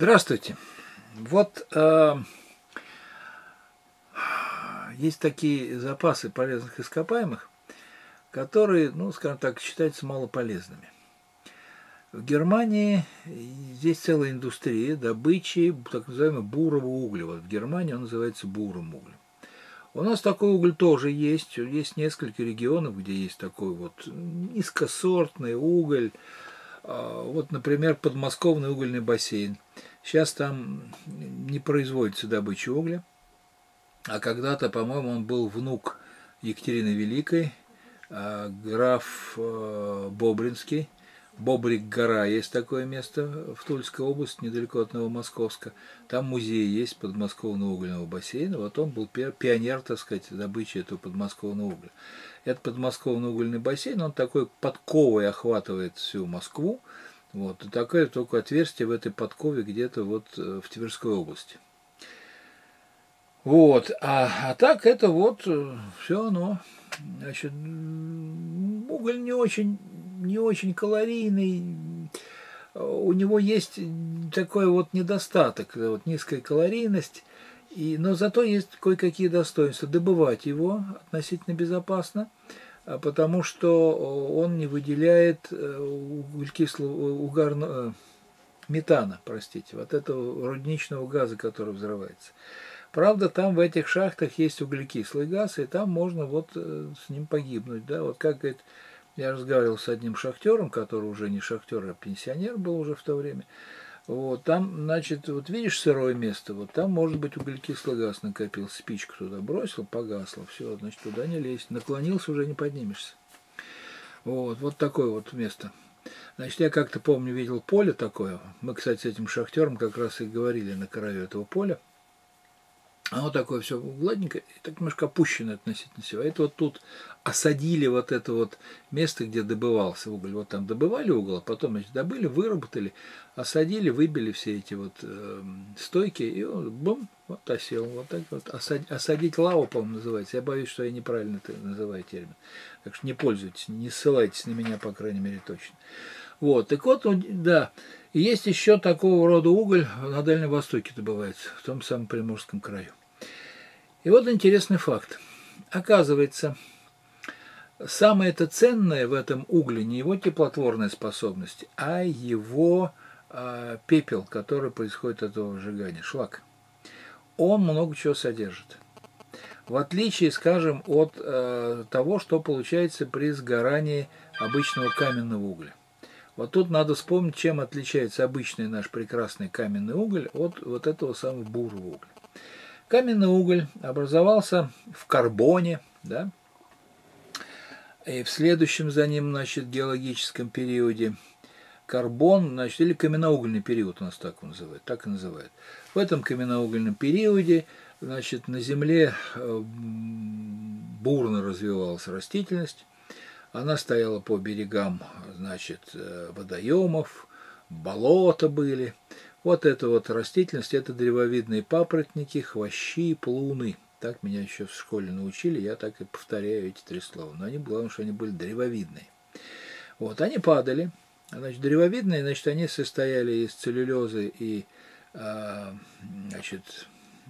Здравствуйте. Вот есть такие запасы полезных ископаемых, которые, ну, скажем так, считаются малополезными. В Германии здесь целая индустрия добычи так называемого бурого угля. Вот в Германии он называется бурым углем. У нас такой уголь тоже есть. Есть несколько регионов, где есть такой вот низкосортный уголь. Вот, например, подмосковный угольный бассейн. Сейчас там не производится добыча угля. А когда-то, по-моему, он был внук Екатерины Великой, граф Бобринский. Бобрик-гора есть такое место в Тульской области, недалеко от Новомосковска. Там музей есть подмосковного угольного бассейна. Вот он был пионер, так сказать, добычи этого подмосковного угля. Этот подмосковный угольный бассейн, он такой подковой охватывает всю Москву. Вот, и такое только отверстие в этой подкове где-то вот в Тверской области. Вот, а так это вот все оно. Значит, уголь не очень калорийный. У него есть такой вот недостаток, вот низкая калорийность, но зато есть кое-какие достоинства. Добывать его относительно безопасно, потому что он не выделяет метана, простите, вот этого рудничного газа, который взрывается. Правда, там в этих шахтах есть углекислый газ, и там можно вот с ним погибнуть. Да? Вот как говорит, я разговаривал с одним шахтером, который уже не шахтер, а пенсионер был уже в то время. Вот, там, значит, вот видишь сырое место, вот там может быть углекислый газ накопился, спичку туда бросил, погасло, все, значит, туда не лезть. Наклонился, уже не поднимешься. Вот такое вот место. Значит, я как-то помню, видел поле такое. Мы, кстати, с этим шахтером как раз и говорили на краю этого поля. Оно такое все гладненькое, и так немножко опущенное относительно всего. Это вот тут осадили вот это вот место, где добывался уголь. Вот там добывали уголь, а потом, значит, добыли, выработали, осадили, выбили все эти вот стойки, и он, бум, вот осел. Вот так вот. Осадить лаву, по-моему, называется. Я боюсь, что я неправильно называю термин. Так что не пользуйтесь, не ссылайтесь на меня, по крайней мере, точно. Вот, так вот, да. И есть еще такого рода уголь на Дальнем Востоке добывается, в том самом Приморском краю. И вот интересный факт. Оказывается, самое это ценное в этом угле не его теплотворная способность, а его пепел, который происходит от этого сжигания, шлак. Он много чего содержит. В отличие, скажем, от того, что получается при сгорании обычного каменного угля. Вот тут надо вспомнить, чем отличается обычный наш прекрасный каменный уголь от вот этого самого бурого угля. Каменный уголь образовался в карбоне, да, и в следующем за ним, значит, геологическом периоде карбон, значит, или каменноугольный период у нас так называют, так и называют. В этом каменноугольном периоде, значит, на Земле бурно развивалась растительность, она стояла по берегам, значит, водоемов, болота были. Вот эта вот растительность, это древовидные папоротники, хвощи, плуны. Так меня еще в школе научили, я так и повторяю эти три слова. Но главное, что они были древовидные. Вот, они падали. Значит, древовидные, значит, они состояли из целлюлезы и, значит,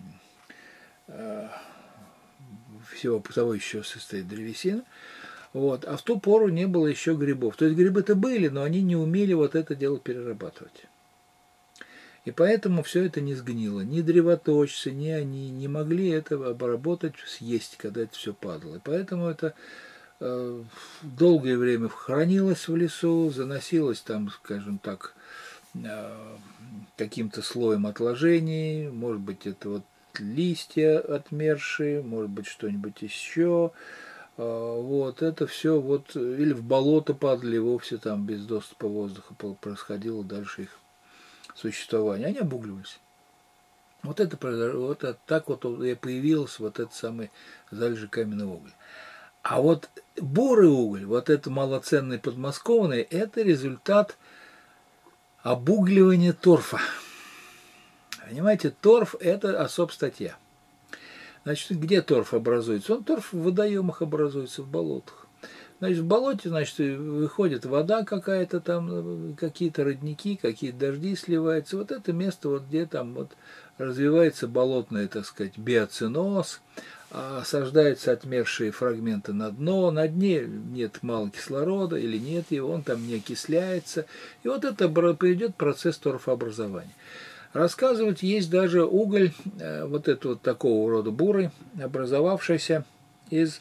всего того еще состоит древесина. Вот. А в ту пору не было еще грибов. То есть грибы-то были, но они не умели вот это дело перерабатывать. И поэтому все это не сгнило. Ни древоточцы, ни они не могли это обработать, съесть, когда это все падало. И поэтому это долгое время хранилось в лесу, заносилось там, скажем так, каким-то слоем отложений. Может быть, это вот листья отмершие, может быть, что-нибудь еще. Вот, это все вот, или в болото падали, вовсе там без доступа воздуха происходило дальше их существование. Они обугливались. Вот это так вот и появилась вот этот самый залежи каменного угля. А вот бурый уголь, вот это малоценный подмосковный, это результат обугливания торфа. Понимаете, торф – это особая статья. Значит, где торф образуется? Торф в водоемах образуется, в болотах. Значит, в болоте, значит, выходит вода какая-то там, какие-то родники, какие-то дожди сливаются. Вот это место, вот где там вот развивается болотный, так сказать, биоциноз, осаждаются отмершие фрагменты на дно, на дне нет мало кислорода или нет его, он там не окисляется. И вот это приведет процесс торфообразования. Рассказывать есть даже уголь, вот это вот такого рода бурый, образовавшийся из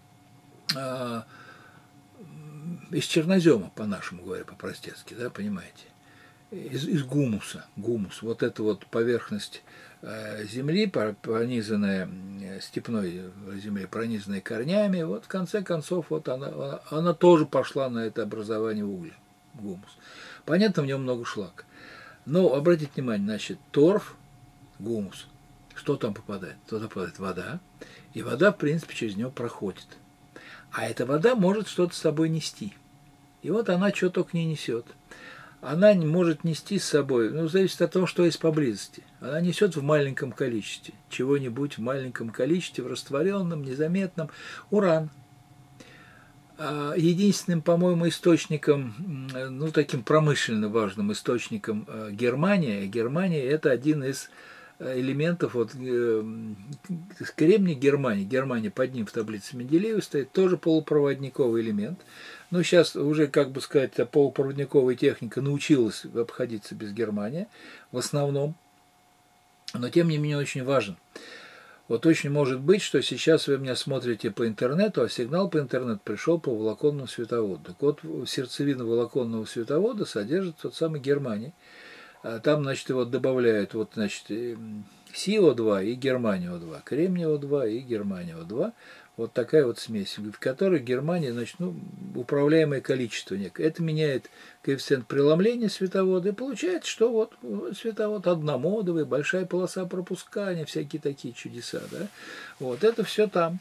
чернозема, по-нашему говоря, по-простецки, да, понимаете, из гумуса, гумус, вот эта вот поверхность земли, пронизанная степной землей, пронизанная корнями, вот в конце концов вот она тоже пошла на это образование угля, гумус. Понятно, в нем много шлака. Но обратите внимание, значит, торф, гумус, что там попадает? Туда попадает вода, и вода, в принципе, через него проходит. А эта вода может что-то с собой нести. И вот она что только не несет. Она может нести с собой, ну, зависит от того, что есть поблизости. Она несет в маленьком количестве, чего-нибудь в маленьком количестве, в растворенном, незаметном, уран. Единственным, по-моему, источником, ну, таким промышленно важным источником Германия. Германия – это один из элементов, вот кремний Германии. Германия под ним в таблице Менделеева стоит, тоже полупроводниковый элемент. Но сейчас уже, как бы сказать, полупроводниковая техника научилась обходиться без Германии в основном. Но тем не менее очень важен. Вот очень может быть, что сейчас вы меня смотрите по интернету, а сигнал по интернету пришел по волоконному световоду. Так вот, сердцевина волоконного световода содержит тот самый германий. Там, значит, его добавляют, вот, значит, СиО2 и германио-2, кремнио-2 и германио-2. Вот такая вот смесь, в которой Германия, значит, ну, управляемое количество некое. Это меняет коэффициент преломления световода, и получается, что вот световод одномодовый, большая полоса пропускания, всякие такие чудеса, да. Вот, это все там.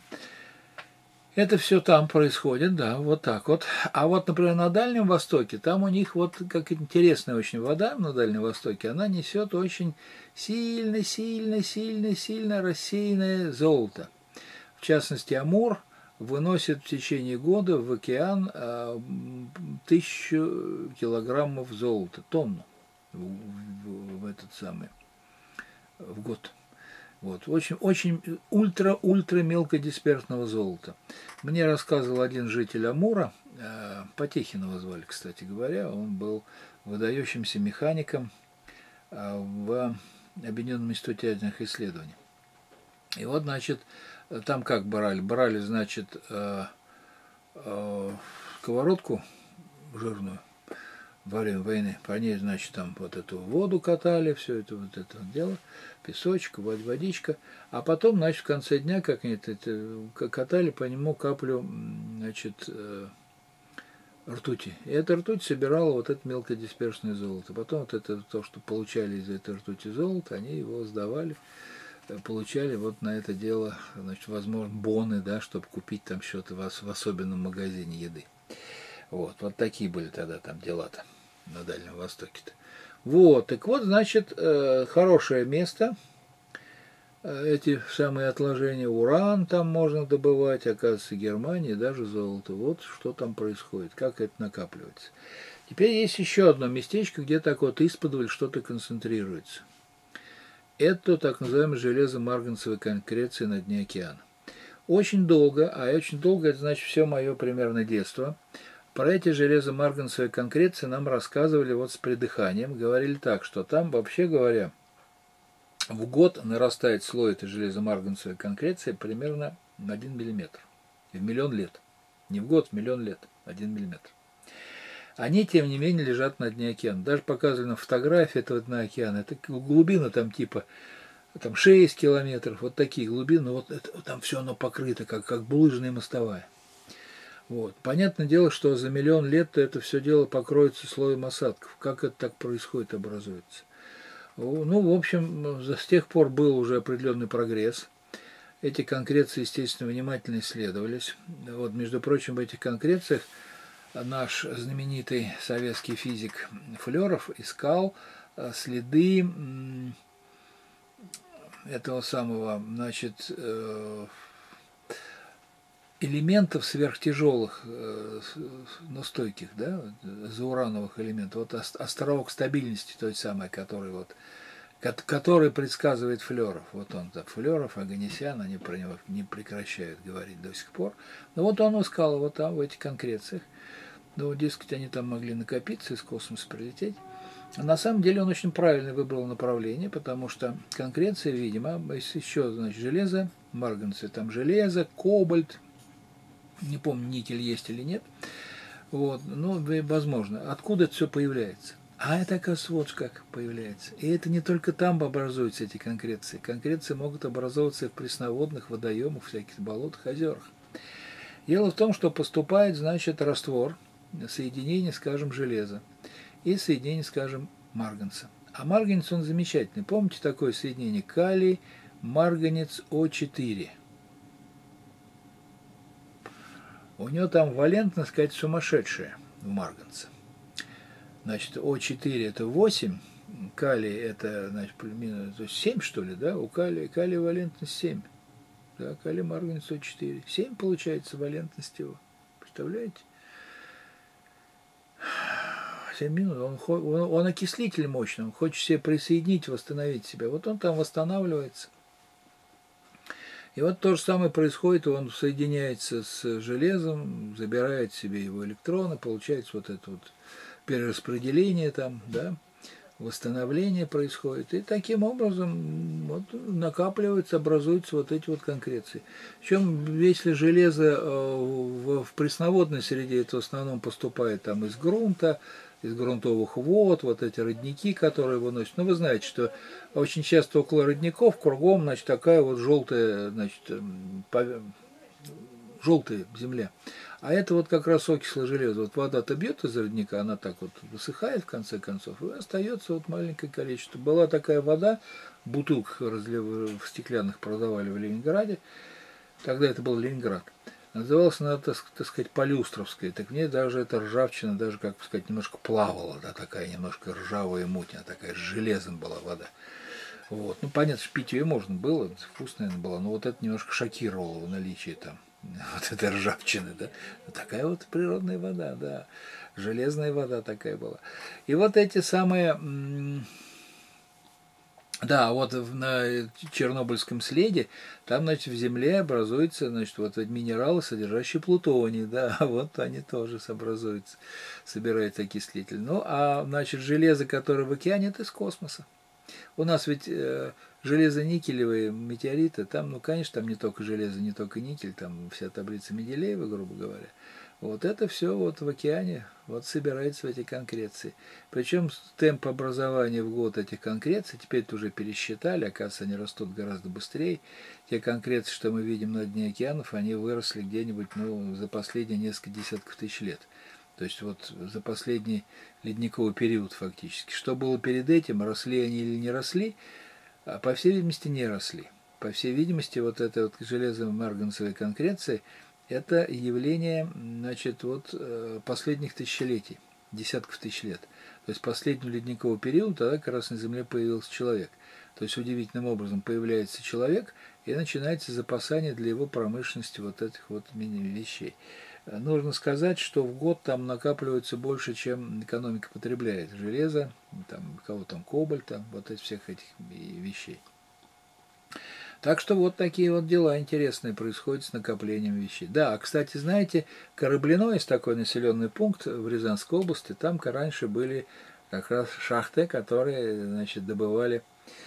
Это все там происходит, да, вот так вот. А вот, например, на Дальнем Востоке, там у них вот как интересная очень вода на Дальнем Востоке, она несет очень сильно рассеянное золото. В частности, Амур выносит в течение года в океан 1000 килограммов золота, тонну в этот самый, в год. Вот. Очень ультра мелкодисперсного золота. Мне рассказывал один житель Амура, Потехинова звали, кстати говоря, он был выдающимся механиком в Объединенном институте ядерных исследований. И вот, значит, там как брали? Брали, значит, сковородку жирную во время войны, по ней, значит, там вот эту воду катали, все это вот это дело, песочек, водичка, а потом, значит, в конце дня, как они это катали по нему каплю, значит, ртути. И эта ртуть собирала вот это мелкодисперсное золото. Потом вот это то, что получали из этой ртути золото, они его сдавали, получали вот на это дело, значит, возможно, боны, да, чтобы купить там что-то в особенном магазине еды. Вот такие были тогда там дела-то на Дальнем Востоке-то. Вот, так вот, значит, хорошее место, эти самые отложения, уран там можно добывать, оказывается, Германия, даже золото. Вот что там происходит, как это накапливается. Теперь есть еще одно местечко, где так вот исподволь что-то концентрируется. Это так называемая железо-марганцевая конкреция на дне океана. Очень долго, это значит все мое примерно детство, про эти железо-марганцевые конкреции нам рассказывали вот с придыханием, говорили так, что там, вообще говоря, в год нарастает слой этой железо-марганцевой конкреции примерно 1 миллиметр. В миллион лет. Не в год, в миллион лет. 1 миллиметр. Они, тем не менее, лежат на дне океана. Даже показывали фотографии этого дна океана. Это глубина там типа там 6 километров, вот такие глубины. Вот там все оно покрыто, как булыжная мостовая. Вот. Понятное дело, что за миллион лет это все дело покроется слоем осадков. Как это так происходит, образуется? Ну, в общем, с тех пор был уже определенный прогресс. Эти конкреции, естественно, внимательно исследовались. Вот, между прочим, в этих конкрециях наш знаменитый советский физик Флеров искал следы этого самого, значит, элементов сверхтяжелых, но стойких, да, заурановых элементов. Вот островок стабильности той самой, который предсказывает Флеров. Вот он, да, Флеров, Оганесян, они про него не прекращают говорить до сих пор. Но вот он искал вот там, в этих конкрециях. Ну, дескать, они там могли накопиться, из космоса прилететь. А на самом деле он очень правильно выбрал направление, потому что конкреция, видимо, еще, значит, железо, марганцы, там железо, кобальт, не помню, никель есть или нет. Вот, ну, возможно. Откуда это все появляется? А это, оказывается, вот как появляется. И это не только там образуются эти конкреции. Конкреции могут образовываться и в пресноводных водоемах, всяких болотах, озерах. Дело в том, что поступает, значит, раствор, соединение, скажем, железа и соединение, скажем, марганца. А марганец, он замечательный. Помните такое соединение? Калий, марганец, О4. У него там валентность, сказать, сумасшедшая в марганце. Значит, О4 это 8, калий это, значит, то есть 7, что ли, да? У калия валентность 7. Да, калий марганец О4. 7 получается валентность его. Представляете? 7 минут. Он окислитель мощный, он хочет себе присоединить, восстановить себя. Вот он там восстанавливается. И вот то же самое происходит, он соединяется с железом, забирает себе его электроны, получается вот это вот перераспределение там, да, восстановление происходит. И таким образом вот накапливаются, образуются вот эти вот конкреции. Причем если железо в пресноводной среде, это в основном поступает там из грунта, из грунтовых вод, вот эти родники, которые выносят. Ну, вы знаете, что очень часто около родников кругом, значит, такая вот желтая, значит, желтая земля. А это вот как раз окислое железо. Вот вода-то бьет из родника, она так вот высыхает в конце концов, и остается вот маленькое количество. Была такая вода, в бутылках в стеклянных продавали в Ленинграде, тогда это был Ленинград. Называлась она, так сказать, полюстровская. Так в ней даже эта ржавчина, даже, как сказать, немножко плавала, да, такая немножко ржавая мутина, такая с железом была вода. Вот. Ну, понятно, что пить ее можно было, вкусная она была, но вот это немножко шокировало в наличии там вот этой ржавчины, да. Такая вот природная вода, да. Железная вода такая была. И вот эти самые... Да, вот на Чернобыльском следе, там, значит, в земле образуются, значит, вот минералы, содержащие плутоний, да, вот они тоже образуются, собирается окислитель. Ну, а, значит, железо, которое в океане, это из космоса. У нас ведь железо-никелевые метеориты, там, ну, конечно, там не только железо, не только никель, там вся таблица Менделеева, грубо говоря. Вот это все вот в океане вот собирается в эти конкреции. Причем темп образования в год этих конкреций, теперь это уже пересчитали, оказывается, они растут гораздо быстрее. Те конкреции, что мы видим на дне океанов, они выросли где-нибудь, ну, за последние несколько десятков тысяч лет. То есть вот за последний ледниковый период фактически. Что было перед этим, росли они или не росли, а по всей видимости не росли. По всей видимости, вот эта вот железо-марганцевая конкреция – это явление, значит, вот последних тысячелетий, десятков тысяч лет. То есть последний ледниковый период, тогда как раз на Земле появился человек. То есть удивительным образом появляется человек, и начинается запасание для его промышленности вот этих вот вещей. Нужно сказать, что в год там накапливается больше, чем экономика потребляет. Железо, там, кого там, кобальта, вот этих всех этих вещей. Так что вот такие вот дела интересные происходят с накоплением вещей. Да, кстати, знаете, Кораблино есть такой населенный пункт в Рязанской области. Там раньше были как раз шахты, которые, значит, добывали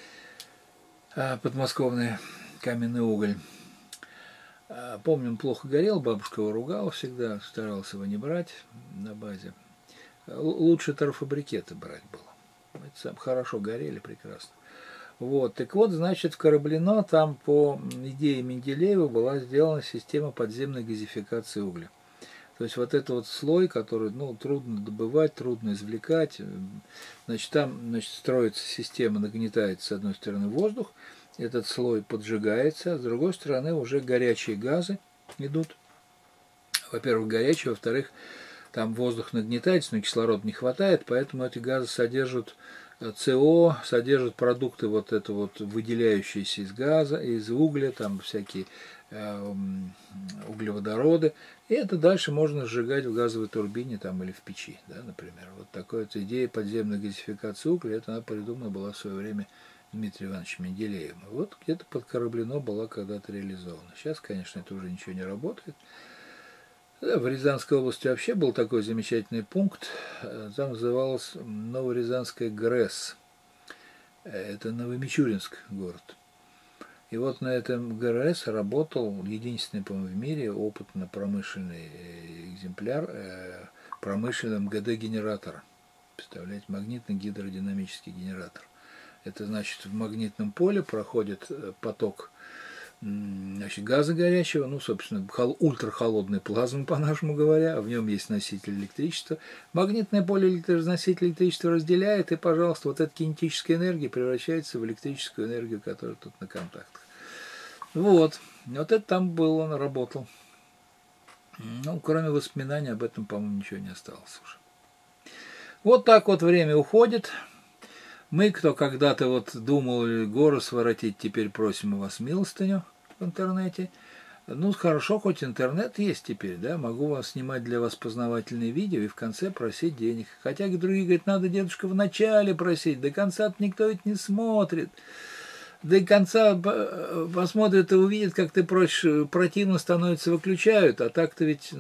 подмосковный каменный уголь. Помню, он плохо горел, бабушка его ругала всегда, старался его не брать на базе. Лучше торфобрикеты брать было. Это хорошо горели, прекрасно. Вот, так вот, значит, в Кораблино там по идее Менделеева была сделана система подземной газификации угля. То есть вот этот вот слой, который, ну, трудно добывать, трудно извлекать, значит, там, значит, строится система, нагнетается с одной стороны воздух, этот слой поджигается, а с другой стороны уже горячие газы идут. Во-первых, горячие, во-вторых, там воздух нагнетается, но кислорода не хватает, поэтому эти газы содержат СО, содержит продукты вот это вот выделяющиеся из газа, из угля, там всякие углеводороды. И это дальше можно сжигать в газовой турбине там, или в печи, да, например. Вот такая вот идея подземной газификации угля, это она придумана была в свое время Дмитрием Ивановичем Менделеевым. И вот где-то подкораблено была когда-то реализована. Сейчас, конечно, это уже ничего не работает. Да, в Рязанской области вообще был такой замечательный пункт. Там называлось Новорязанская ГРЭС. Это Новомичуринск город. И вот на этом ГРЭС работал единственный, по-моему, в мире опытно-промышленный экземпляр промышленного МГД-генератора. Представляете, магнитно-гидродинамический генератор. Это значит, в магнитном поле проходит поток, значит, газа горячего, ну, собственно, ультрахолодной плазмы, по-нашему говоря, а в нем есть носитель электричества. Магнитное поле носитель электричества разделяет, и, пожалуйста, вот эта кинетическая энергия превращается в электрическую энергию, которая тут на контактах. Вот это там было, он работал. Ну, кроме воспоминаний об этом, по-моему, ничего не осталось уже. Вот так вот время уходит. Мы, кто когда-то вот думал горы своротить, теперь просим у вас милостыню в интернете. Ну, хорошо, хоть интернет есть теперь, да, могу вас снимать для вас познавательные видео и в конце просить денег. Хотя другие говорят, надо, дедушка, в начале просить, до конца никто ведь не смотрит. До конца посмотрят и увидят, как ты просишь, противно становится, выключают, а так-то ведь,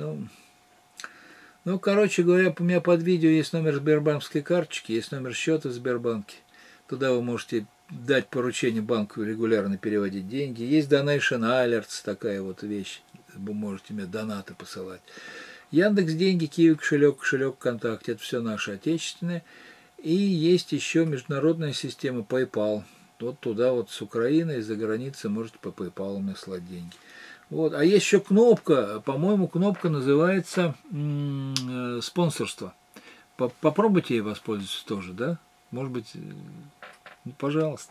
ну, короче говоря, у меня под видео есть номер сбербанковской карточки, есть номер счета в Сбербанке. Туда вы можете дать поручение банку регулярно переводить деньги. Есть Donation Alerts, такая вот вещь. Вы можете мне донаты посылать. Яндекс деньги, Киви кошелек, кошелек ВКонтакте. Это все наши отечественные. И есть еще международная система PayPal. Вот туда вот с Украины, из-за границы можете по PayPal мне слать деньги. Вот. А есть еще кнопка, по-моему, кнопка называется спонсорство. Попробуйте ей воспользоваться тоже, да? Может быть, пожалуйста.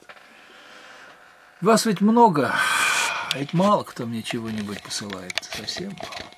Вас ведь много, а ведь мало кто мне чего-нибудь посылает. Совсем мало.